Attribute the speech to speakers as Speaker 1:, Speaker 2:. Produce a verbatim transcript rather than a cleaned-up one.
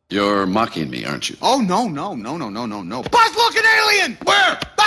Speaker 1: You're mocking me, aren't you?
Speaker 2: Oh, no, no, no, no, no, no, no. Buzz, look, an alien!
Speaker 1: Where?